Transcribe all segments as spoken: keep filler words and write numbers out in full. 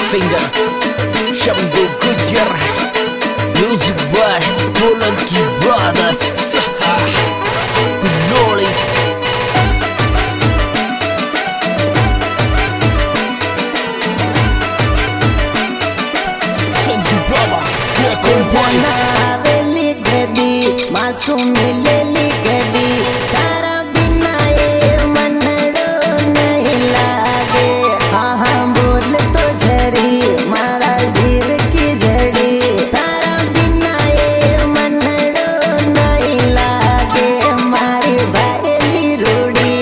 singer Shambu Gujar, music by Polanki Brothers. Gunoli Sanju Brahma, dia kompon वेली गदी मासूम लेली गदी तारा बिना ये मनड़ो नहीं लागे। हाँ हाँ बोल तो जरी मारा जीव की जड़ी तारा बिना ये मनड़ो नहीं लागे। मारी बाहेली रूड़ी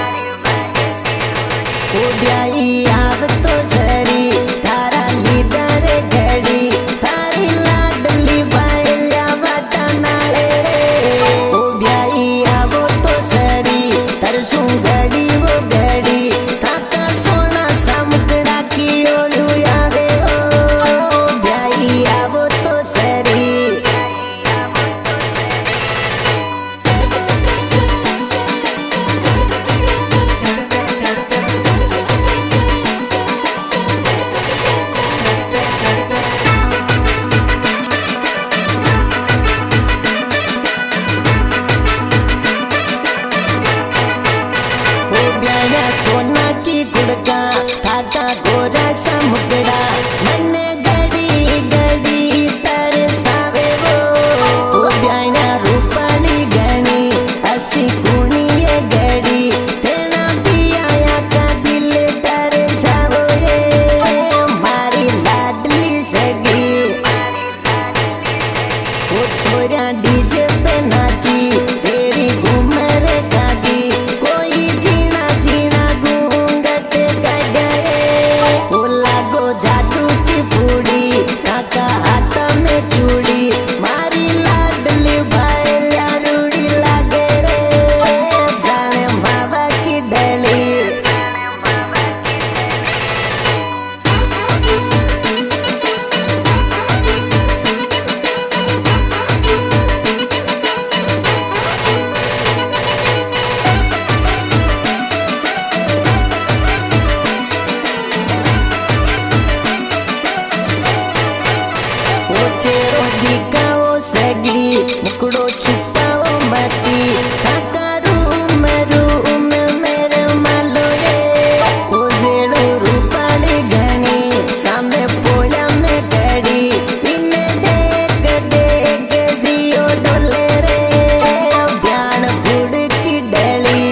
ओ ब्याई आव तो जरी तारा लीडर घड़ी तारी लाडली बायला बाटा नाले ओ ब्याई आवो तो सरी तरसू घड़ी वो घड़ी ताका सोना समकड़ा की ओलू आवे ओ ब्याई आवो तो सरी। सोना की गुड़का थाका गोरा समुगड़ा मन गड़ी गड़ी तरसावे वो ओ ब्याना रूपाली गणी हसी कुणी ये गड़ी तेना पिया का दिल तरसावो ये मारी लाडली सगी ओ छोरा डीजे पे नाची तेरी घूमर कागी कोई जीना जीना घूंघट गए ओ लागो जादू की पूड़ी काका हाथ में चूड़ी मारी लाडली भाईला रूड़ी लागे रे जाने बाबा की डली। चेहरो दिखाओ सगी मुकड़ो छुपाओ मती काका रूम रूम मेरे मालो ये ओ जेड़ो रूपाली घनी सामे पोया में खड़ी इने देख देख जियो डोले रे ब्यान बुड़ की डली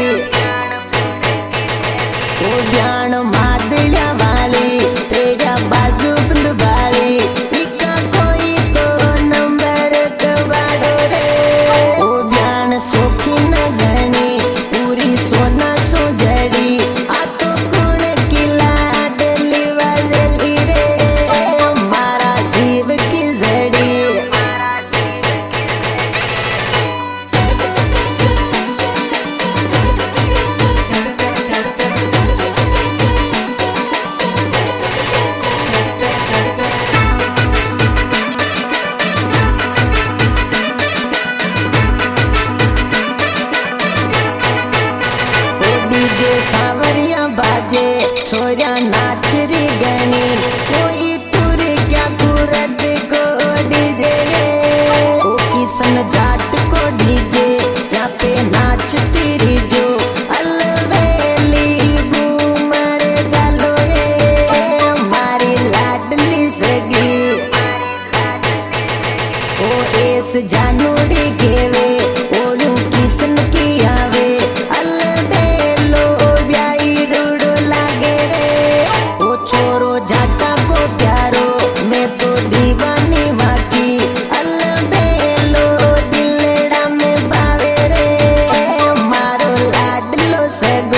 ओ ब्यान मादलिया वाली तेरा बाजू बंद वाली सोखी न घनी पूरी सोना सो जड़ी आ तो कौन की लाडली वजली रे मारा जीव की जड़ी। सावरिया बाजे छोरा नाच री गणी कोई तुर क्या कुरत को डीजे ओ किसन जाट को डीजे जहाँ पे नाचती री जो अलवेली घूमर गालो ये मारी लाडली सगी ओ एस जानूड़ी केवे ओलू किसन की आवे छोरो जाटा को प्यारो मैं तो दीवानी माकी अलबेलो दिलड़ा में बावे रे मारो लाडलो सगो।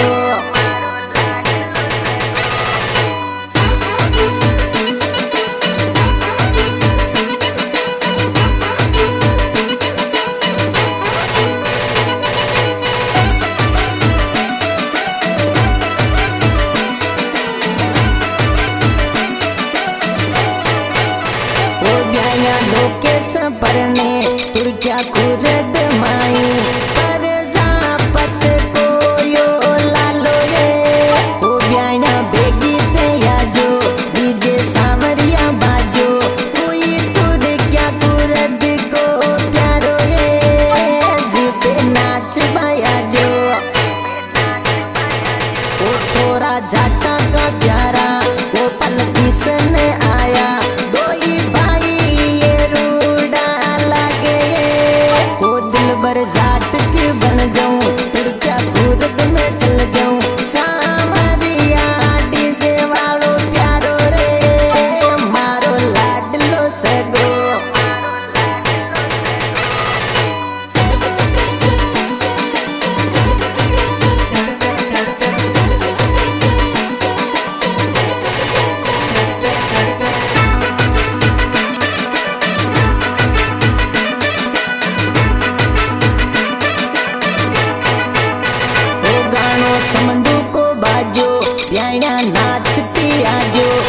लोकेश परने तुर क्या कुरद माई पर जापत को यो लालो ये ओ ब्याना बेगी ते या जो डीजे वाला जाटा का प्यारा वो पल किसने आया दो ही भाई ये रूडा लगे वो दिल भर जाट की बन जाऊं फिर क्या पूरब में चल जाऊं सामरिया डीजे वालो प्यारो रे मारो लाडलो सगो समंदू को बाजो प्याया नाचती आजो